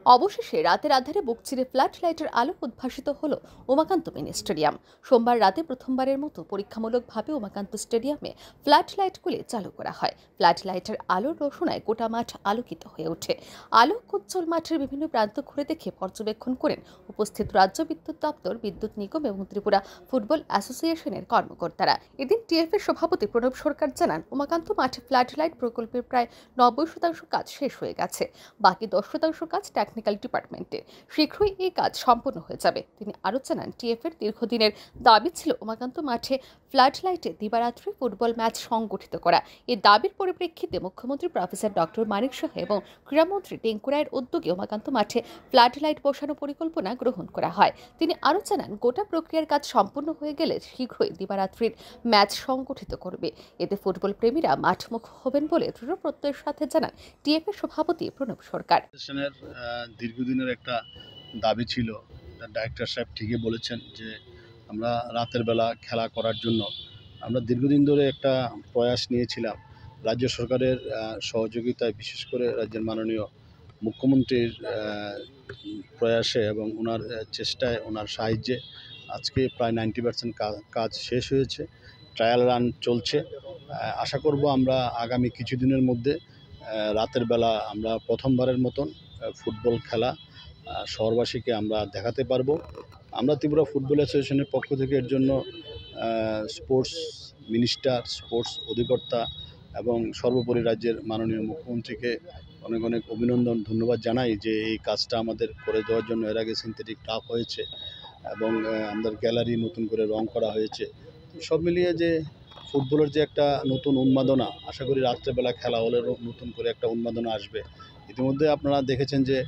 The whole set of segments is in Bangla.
অবশেষে রাতের আধারে বুক চিরে ফ্লাড লাইটের আলো উদ্ভাসিত হলো উমাকান্ত মিনি স্টেডিয়াম। সোমবার রাতে প্রথমবারের মতো পরীক্ষামূলকভাবে উমাকান্ত স্টেডিয়ামে ফ্লাড লাইটগুলি চালু করা হয়। ফ্লাড লাইটের আলোর রোশনায় গোটা মাঠ আলোকিত হয়ে ওঠে। আলোক উজ্জ্বল মাঠের বিভিন্ন প্রান্ত ঘুরে দেখে পর্যবেক্ষণ করেন উপস্থিত রাজ্য বিদ্যুৎ দপ্তর, বিদ্যুৎ নিগম এবং ত্রিপুরা ফুটবল অ্যাসোসিয়েশনের কর্মকর্তারা। এদিন টিএফএর সভাপতি প্রণব সরকার জানান, উমাকান্ত মাঠে ফ্লাড লাইট প্রকল্পের প্রায় 90% কাজ শেষ হয়ে গেছে। বাকি 10% কাজ টেকনিক্যাল ডিপার্টমেন্টের। শীঘ্রই এই কাজ সম্পন্ন হয়ে যাবে। তিনি আরও জানান, টিএফের দীর্ঘদিনের দাবি ছিল উমাকান্ত মাঠে ফ্লাড লাইটে দিবারাত্রি ফুটবল ম্যাচ সংগঠিত করা। এই দাবির পরিপ্রেক্ষিতে মুখ্যমন্ত্রী প্রফেসর ডক্টর মানিক সাহা এবং ক্রীড়ামন্ত্রী টেঙ্কু রায়ের উদ্যোগে উমাকান্ত মাঠে ফ্লাড লাইট বসানোর পরিকল্পনা গ্রহণ করা হয়। তিনি আরও জানান, গোটা প্রক্রিয়ার কাজ সম্পন্ন হয়ে গেলে শীঘ্রই দিবারাত্রির ম্যাচ সংগঠিত করবে। এতে ফুটবল প্রেমীরা মাঠমুখ হবেন বলে দৃঢ় প্রত্যয়ের সাথে জানান টিএফের সভাপতি প্রণব সরকার। দীর্ঘদিনের একটা দাবি ছিল। ডাইরেক্টর সাহেব ঠিকই বলেছেন যে আমরা রাতের বেলা খেলা করার জন্য আমরা দীর্ঘদিন ধরে একটা প্রয়াস নিয়েছিলাম। রাজ্য সরকারের সহযোগিতায়, বিশেষ করে রাজ্যের মাননীয় মুখ্যমন্ত্রীর প্রয়াসে এবং ওনার চেষ্টায়, ওনার সাহায্যে আজকে প্রায় 90% কাজ শেষ হয়েছে। ট্রায়াল রান চলছে। আশা করব আমরা আগামী কিছুদিনের মধ্যে রাতের বেলা আমরা প্রথমবারের মতন ফুটবল খেলা শহরবাসীকে আমরা দেখাতে পারবো। আমরা ত্রিপুরা ফুটবল অ্যাসোসিয়েশনের পক্ষ থেকে এর জন্য স্পোর্টস মিনিস্টার, স্পোর্টস অধিকর্তা এবং সর্বোপরি রাজ্যের মাননীয় মুখ্যমন্ত্রীকে অনেক অনেক অভিনন্দন, ধন্যবাদ জানাই যে এই কাজটা আমাদের করে দেওয়ার জন্য। এর আগে সিনথেটিক টার্ফ হয়েছে এবং আমাদের গ্যালারি নতুন করে রং করা হয়েছে। সব মিলিয়ে যে ফুটবলের যে একটা নতুন উন্মাদনা, আশা করি রাত্রেবেলা খেলা হলে নতুন করে একটা উন্মাদনা আসবে। ইতিমধ্যে আপনারা দেখেছেন যে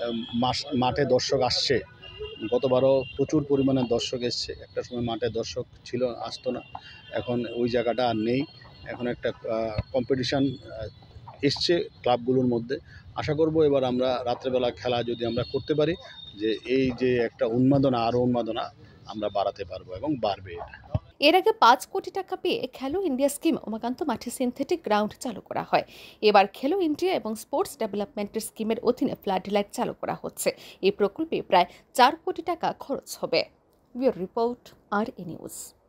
মাঠে দর্শক আসছে। গতবারও প্রচুর পরিমাণে দর্শক এসছে। একটা সময় মাঠে দর্শক ছিল, আসতো না। এখন ওই জায়গাটা আর নেই। এখন একটা কম্পিটিশান এসছে ক্লাবগুলোর মধ্যে। আশা করব এবার আমরা রাত্রেবেলা খেলা যদি আমরা করতে পারি, যে এই যে একটা উন্মাদনা, আরও উন্মাদনা আমরা বাড়াতে পারবো এবং বাড়বে এটা। এর আগে 5 কোটি টাকা পেয়ে খেলো ইন্ডিয়া স্কিম উমাকান্ত মাঠে সিনথেটিক গ্রাউন্ড চালু করা হয়। এবার খেলো ইন্ডিয়া এবং স্পোর্টস ডেভেলপমেন্টের স্কিমের অধীনে ফ্লাড লাইট চালু করা হচ্ছে। এই প্রকল্পে প্রায় 4 কোটি টাকা খরচ হবে। Bureau report, RA news.